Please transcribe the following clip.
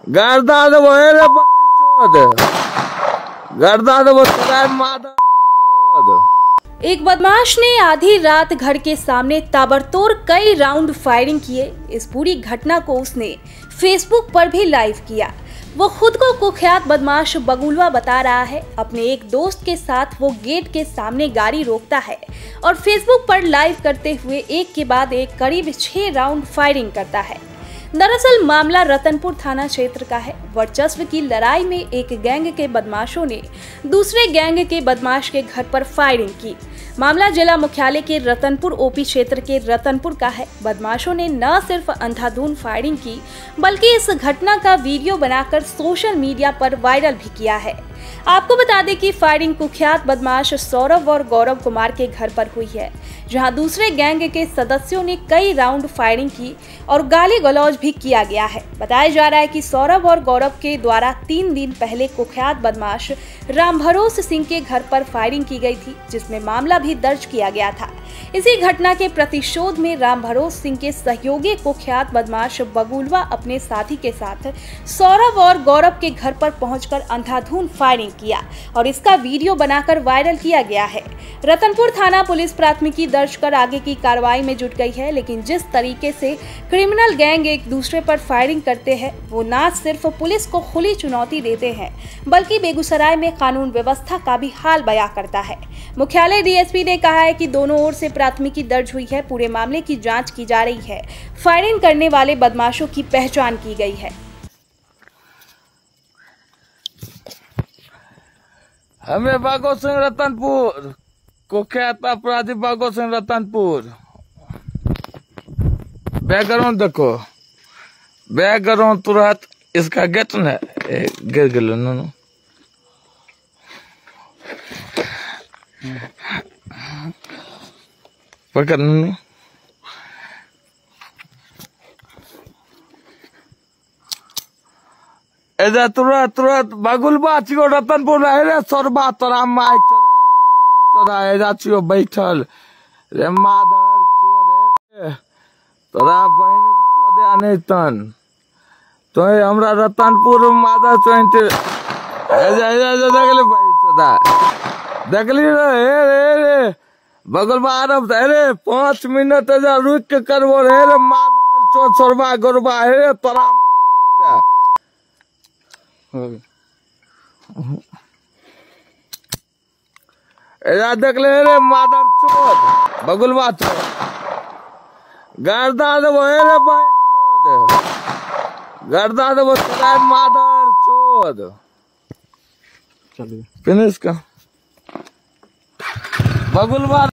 गर्दा दे वो रे चोद गर्दा दे वो तेरा मादा चोद। एक बदमाश ने आधी रात घर के सामने ताबड़तोड़ कई राउंड फायरिंग किए। इस पूरी घटना को उसने फेसबुक पर भी लाइव किया। वो खुद को कुख्यात बदमाश बगुलवा बता रहा है। अपने एक दोस्त के साथ वो गेट के सामने गाड़ी रोकता है और फेसबुक पर लाइव करते हुए एक के बाद एक करीब 6 राउंड फायरिंग करता है। दरअसल मामला रतनपुर थाना क्षेत्र का है। वर्चस्व की लड़ाई में एक गैंग के बदमाशों ने दूसरे गैंग के बदमाश के घर पर फायरिंग की। मामला जिला मुख्यालय के रतनपुर ओपी क्षेत्र के रतनपुर का है। बदमाशों ने न सिर्फ अंधाधुंध फायरिंग की बल्कि इस घटना का वीडियो बनाकर सोशल मीडिया पर वायरल भी किया है। आपको बता दें कि फायरिंग कुख्यात बदमाश सौरभ और गौरव कुमार के घर पर हुई है, जहां दूसरे गैंग के सदस्यों ने कई राउंड फायरिंग की और गाली गलौज भी किया गया है। बताया जा रहा है कि सौरभ और गौरव के द्वारा 3 दिन पहले कुख्यात बदमाश रामभरोस सिंह के घर पर फायरिंग की गई थी, जिसमें मामला भी दर्ज किया गया था। इसी घटना के प्रतिशोध में रामभरोस सिंह के सहयोगी कुख्यात बदमाश बगुलवा अपने साथी के साथ सौरभ और गौरव के घर पर पहुंचकर अंधाधुंध फायरिंग किया और इसका वीडियो बनाकर वायरल किया गया है। रतनपुर थाना पुलिस प्राथमिकी दर्ज कर आगे की कार्रवाई में जुट गई है। लेकिन जिस तरीके से क्रिमिनल गैंग एक दूसरे पर फायरिंग करते हैं, वो न सिर्फ पुलिस को खुली चुनौती देते हैं बल्कि बेगूसराय में कानून व्यवस्था का भी हाल बयां करता है। मुख्यालय डीएसपी ने कहा है कि दोनों ओर से प्राथमिकी दर्ज हुई है। पूरे मामले की जांच की जा रही है। फायरिंग करने वाले बदमाशों की पहचान की गई है। हमें बागो सिंह रतनपुर कुख्यात अपराधी बागो सिंह रतनपुर। बैकग्राउंड देखो, बैकग्राउंड तुरंत इसका गेट न गिर गलो नो पकड़ नो एजा तुरंत बगुलबा छियो रतनपुर रे सोरबा तोरा माय तोरा एजा छियो बैठल रे मादर चोरे तोरा बहन चोदे नहीं तन तो हमरा रतनपुर मादर चोइंट एजा देखले भाई चोदा देखली रे बगुलबा आरब रे 5 मिनट एजा रुक के करबो रे मादर चो सोरबा गोरबा रे तोरा एजा देखले रे मादर चोद बगुलबा चोद गर्दा देवो रे भाई चोद गर्दा देवो तेरा मादर चोद। चलिए फिनिश का बगुलबा